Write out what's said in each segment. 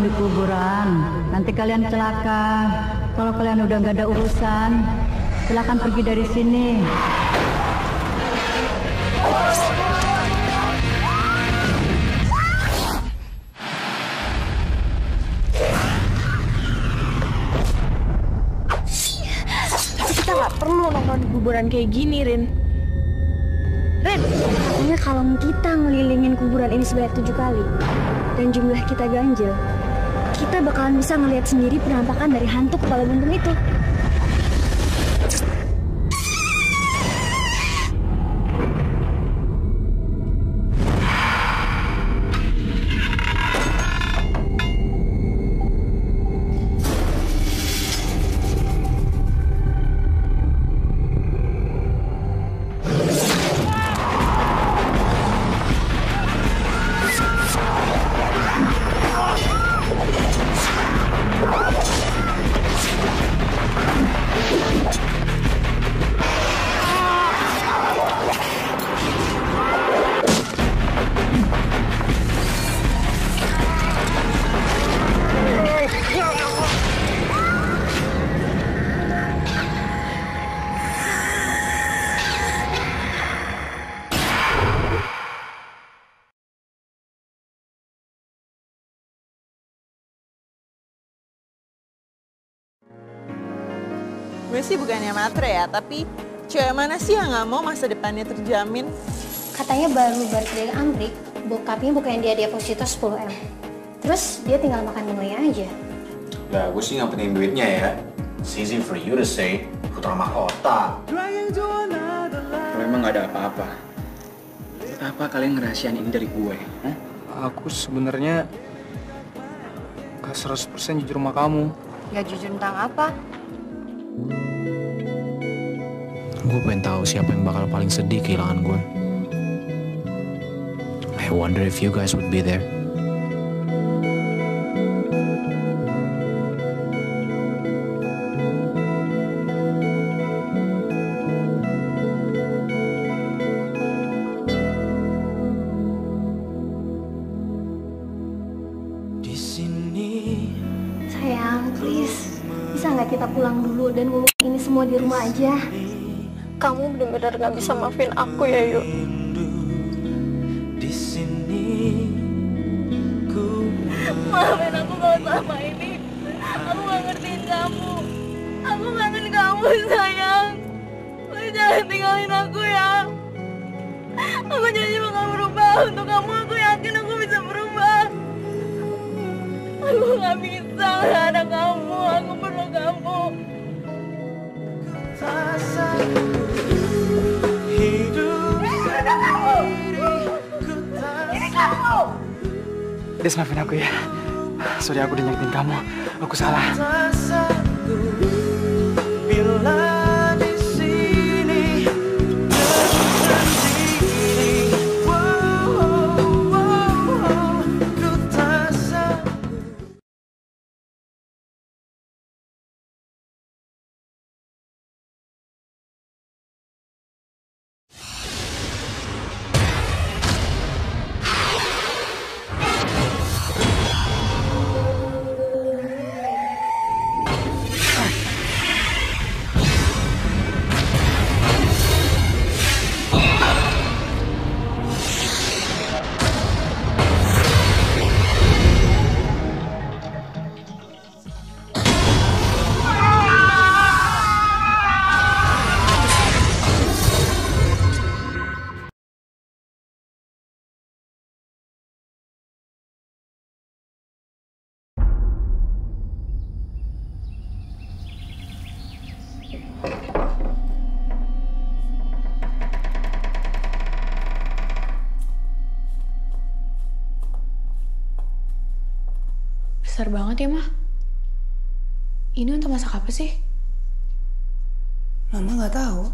di kuburan. Nanti kalian celaka. Kalau kalian udah nggak ada urusan, silakan pergi dari sini. Tapi kita nggak perlu nongkrong di kuburan kayak gini, Rin. Pokoknya kalau kita ngelilingin kuburan ini sebanyak 7 kali dan jumlah kita ganjil, kita bakalan bisa ngelihat sendiri penampakan dari hantu kepala buntung itu. Gue sih bukannya matre ya, tapi cewek mana sih yang nggak mau masa depannya terjamin? Katanya baru balik dari Amrik, bokapnya bukannya dia deposito 10M. Terus dia tinggal makan bunganya aja. Ya, gue sih nggak penting duitnya ya. It's easy for you to say, putra mahkota. Kalau emang nggak ada apa-apa, kenapa kalian ngerahasiain ini dari gue? Hah? Aku sebenarnya gak 100% jujur sama kamu. Ya jujur tentang apa? Gue pengen tahu siapa yang bakal paling sedih kehilangan gue. I wonder if you guys would be there. Sayang, please. Bisa nggak kita pulang dulu dan ngomong ini semua di rumah aja? Kamu benar-benar nggak bisa maafin aku ya, Yuk. Maafin aku kalau selama ini aku nggak ngertiin kamu. Aku kangen kamu, sayang. Please jangan tinggalin aku ya. Aku janji bakal berubah untuk kamu. Aku yakin aku bisa berubah. Aku nggak bisa nggak ada kamu. Aku perlu kamu. Des, maafin aku ya. Sorry aku udah nyakitin kamu. Aku salah. Besar banget ya, Mah. Ini untuk masak apa sih? Mama nggak tahu.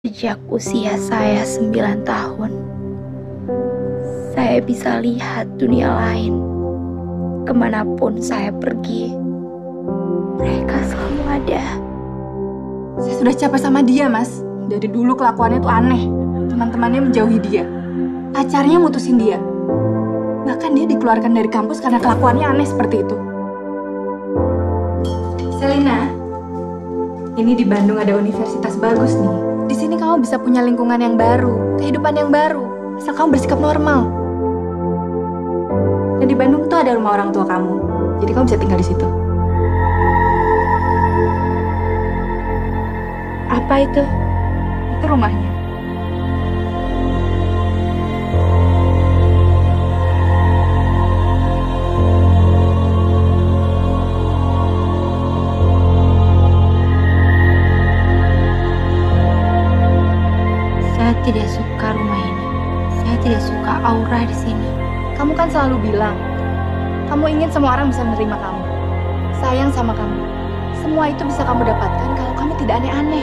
Sejak usia saya 9 tahun, saya bisa lihat dunia lain. Kemanapun saya pergi, mereka selalu ada. Saya sudah capek sama dia, Mas. Dari dulu kelakuannya tuh aneh. Teman-temannya menjauhi dia. Pacarnya mutusin dia. Bahkan dia dikeluarkan dari kampus karena kelakuannya aneh seperti itu. Selina, ini di Bandung ada universitas bagus nih. Di sini kamu bisa punya lingkungan yang baru, kehidupan yang baru, asal kamu bersikap normal. Dan di Bandung tuh ada rumah orang tua kamu, jadi kamu bisa tinggal di situ. Apa itu? Itu rumahnya. Saya tidak suka rumah ini. Saya tidak suka aura di sini. Kamu kan selalu bilang, kamu ingin semua orang bisa menerima kamu, sayang sama kamu. Semua itu bisa kamu dapatkan kalau kamu tidak aneh-aneh.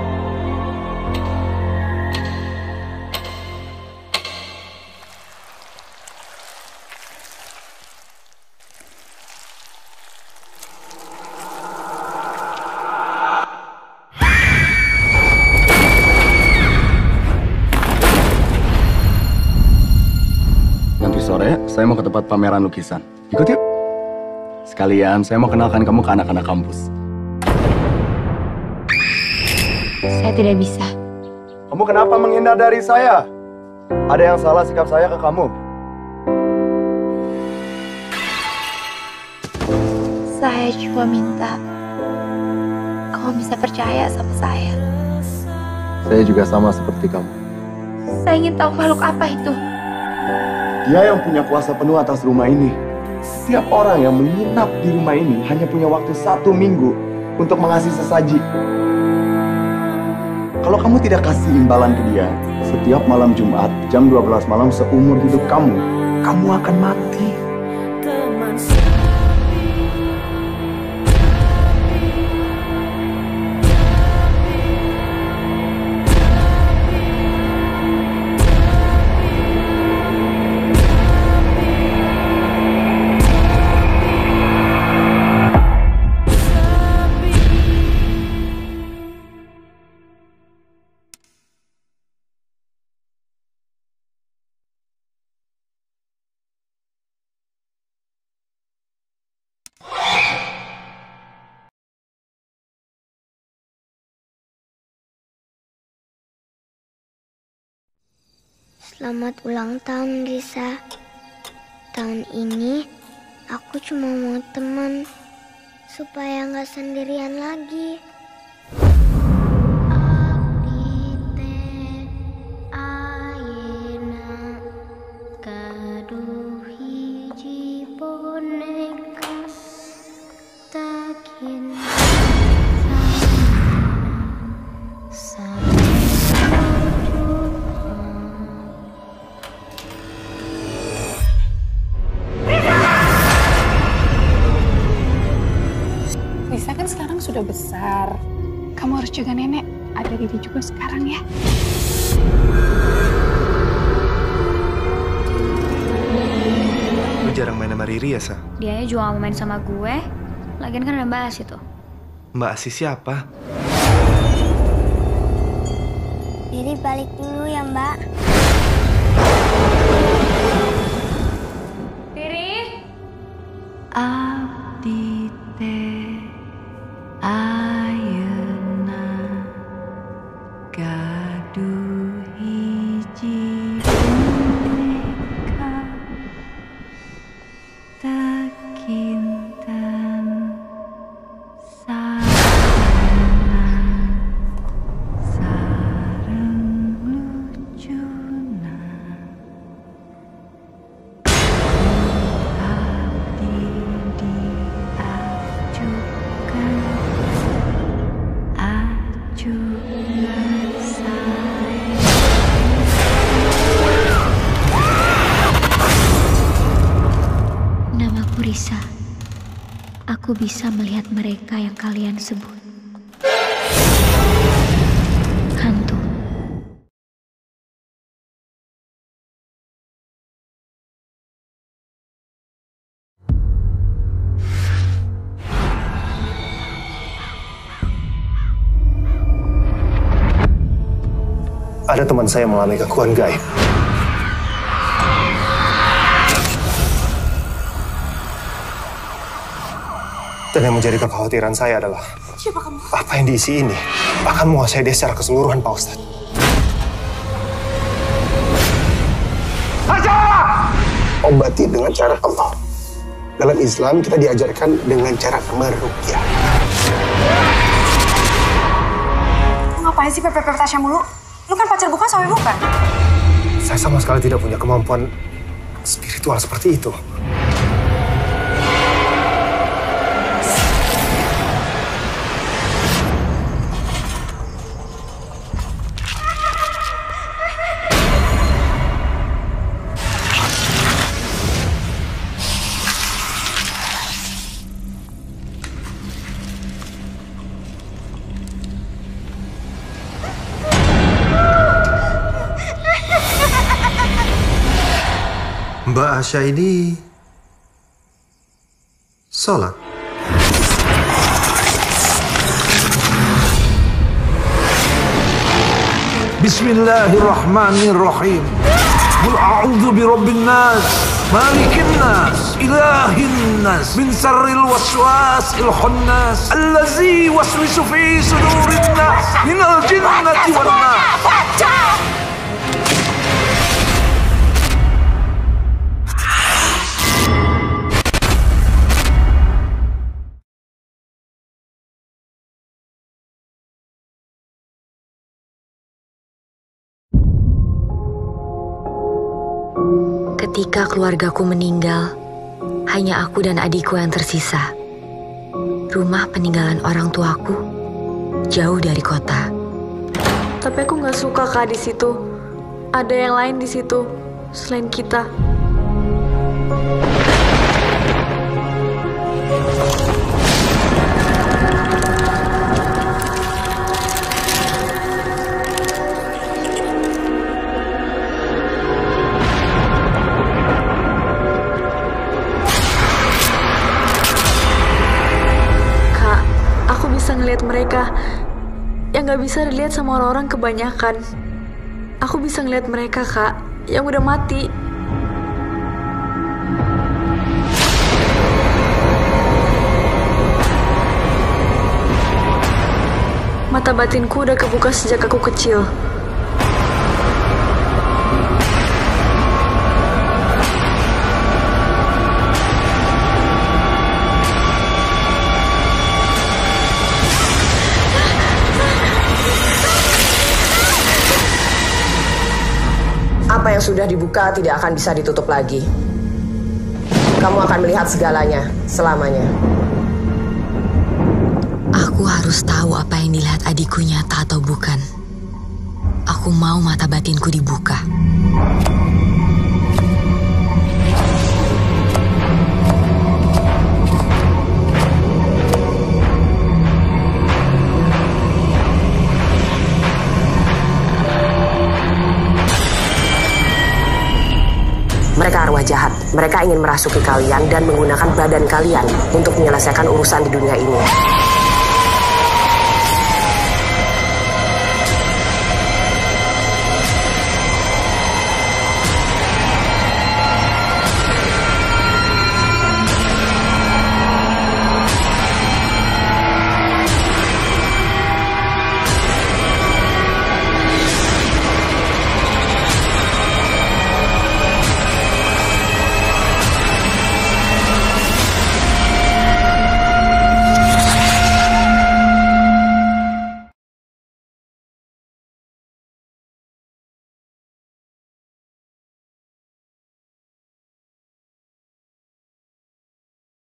Sore, saya mau ke tempat pameran lukisan. Ikut yuk. Sekalian, saya mau kenalkan kamu ke anak-anak kampus. Saya tidak bisa. Kamu kenapa menghindar dari saya? Ada yang salah sikap saya ke kamu? Saya cuma minta kamu bisa percaya sama saya. Saya juga sama seperti kamu. Saya ingin tahu makhluk apa itu. Dia yang punya kuasa penuh atas rumah ini. Setiap orang yang menginap di rumah ini hanya punya waktu 1 minggu untuk mengasih sesaji. Kalau kamu tidak kasih imbalan ke dia, setiap malam Jumat jam 12 malam seumur hidup kamu akan mati. Selamat ulang tahun, Lisa. Tahun ini aku cuma mau teman supaya nggak sendirian lagi. Lisa kan sekarang sudah besar. Kamu harus jaga nenek. Ada Didi juga sekarang ya. Lu jarang main sama Riri ya, Sa? Dianya juga gak mau main sama gue. Lagian kan ada Mbak Asi tuh. Mbak Asi siapa? Riri balik dulu ya, Mbak. Riri? Abdi teh ayeuna gaduh hiji boneka teu kinten sarana sareng lucuna abdi diajukan ajukan saya. Namaku Risa. Aku bisa melihat mereka yang kalian sebut. Hantu. Ada teman saya mengalami gangguan gaib. Dan yang menjadi kekhawatiran saya adalah Siapa kamu? apa yang diisi ini akan menguasai dia secara keseluruhan, Pak Ustadz. Obati dengan cara Allah. Dalam Islam kita diajarkan dengan cara meruqyah. Ngapain sih pepet-pepet Tasya mulu? Lu kan pacar bukan sampai bukan? Saya sama sekali tidak punya kemampuan spiritual seperti itu. Mbak Asya ini sholat. Bismillahirrahmanirrahim. Qul a'udzu birabbin nas, malikin nas, ilahin nas, min syarril waswasil khannas, allazi waswisu fi sudurin nas, minal jinnati wan nas. Ketika keluargaku meninggal, hanya aku dan adikku yang tersisa. Rumah peninggalan orang tuaku jauh dari kota. Tapi aku nggak suka Kak di situ. Ada yang lain di situ selain kita. Bisa ngeliat mereka yang gak bisa dilihat sama orang-orang kebanyakan. Aku bisa ngeliat mereka, Kak, yang udah mati. Mata batinku udah kebuka sejak aku kecil. Apa yang sudah dibuka tidak akan bisa ditutup lagi. Kamu akan melihat segalanya, selamanya. Aku harus tahu apa yang dilihat adikku nyata atau bukan. Aku mau mata batinku dibuka. Mereka arwah jahat. Mereka ingin merasuki kalian dan menggunakan badan kalian untuk menyelesaikan urusan di dunia ini.